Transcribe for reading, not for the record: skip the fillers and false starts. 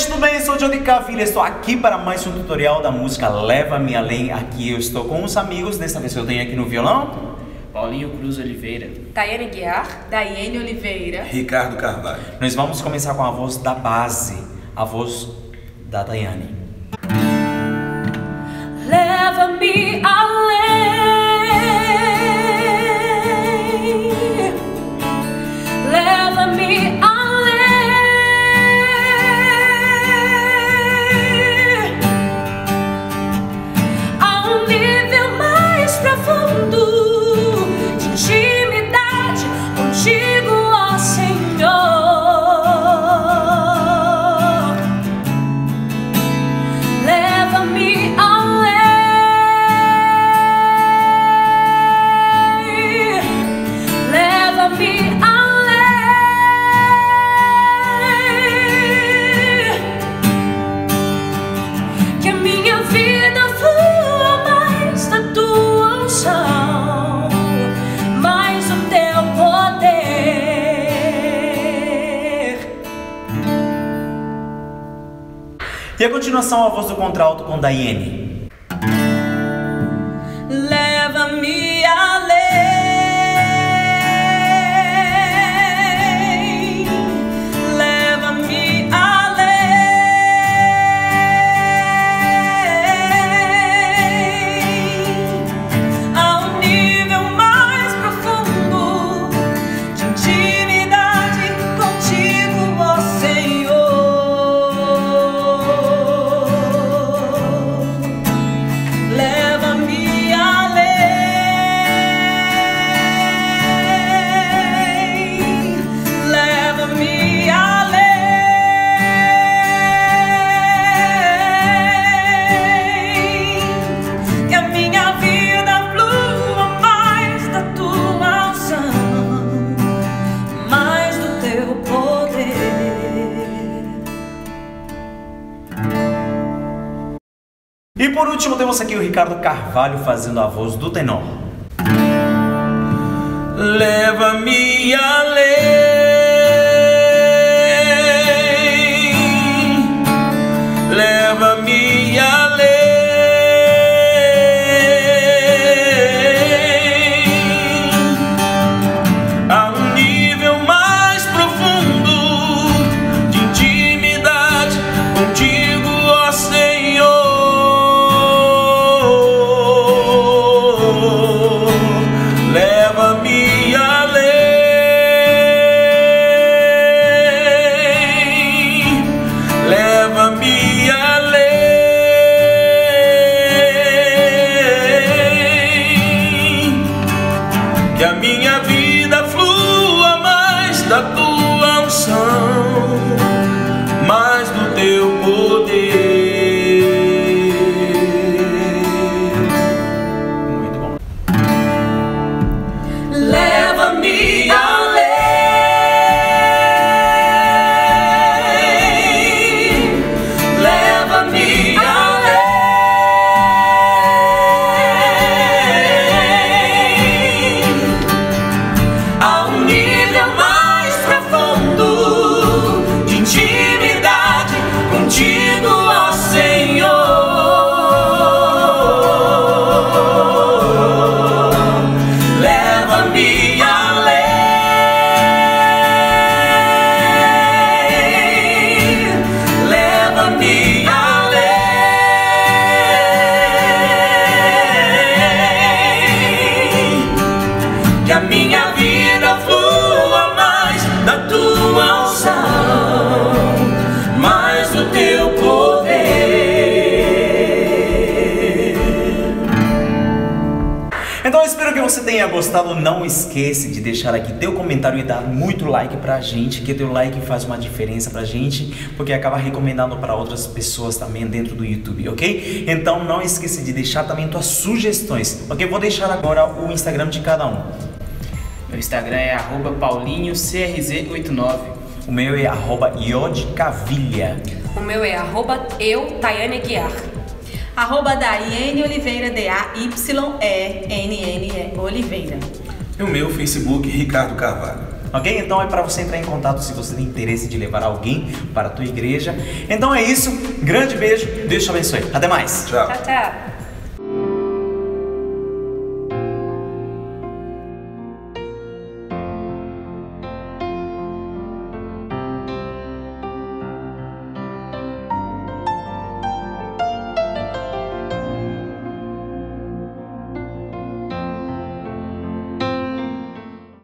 gente, tudo bem? Eu sou o Johnny Cavilha, estou aqui para mais um tutorial da música Leva-me Além. Aqui eu estou com os amigos, dessa vez eu tenho aqui no violão Paulinho Cruz Oliveira, Tayane Guiar, Daiane Oliveira, Ricardo Carvalho. Nós vamos começar com a voz da base, a voz da Daiane. leva-me além, leva-me além, a um nível mais profundo de intimidade contigo, ó Senhor. Leva-me além, leva-me além, que a minha vida flua mais da tua unção, mais do teu poder. E a continuação, a voz do contralto com Daiane. Leva-me além, leva-me além, a um nível mais profundo de intimidade contigo, ó Senhor. Leva-me além, leva-me além, que a minha vida flua mais da tua unção, mais do teu poder. E por último temos aqui o Ricardo Carvalho fazendo a voz do tenor. Leva-me além, leva-me além, a um nível mais profundo de intimidade contigo, ó Senhor. Leva-me além, leva-me além, que a minha vida flua mais da tua unção, mais do teu poder. Muito bom. Leva-me além, leva-me além, a um nível mais profundo de intimidade contigo, ó Senhor. Leva-me além, leva-me além, que a minha vida flua mais da tua unção, mais do teu poder. Então eu espero que você tenha gostado. Não esquece de deixar aqui teu comentário e dar muito like pra gente, que teu like faz uma diferença pra gente, porque acaba recomendando para outras pessoas também dentro do YouTube, ok? Então não esqueça de deixar também tuas sugestões, ok? Vou deixar agora o Instagram de cada um. meu Instagram é @paulinhocrz89. O meu é @iodcavilha. O meu é @eu, Tayane Guiar. Daiane Oliveira, DAYENNE Oliveira. E o meu Facebook, Ricardo Carvalho. ok? Então é para você entrar em contato se você tem interesse de levar alguém para a tua igreja. Então é isso, grande beijo, Deus te abençoe. Até mais. Tchau. Tchau, tchau.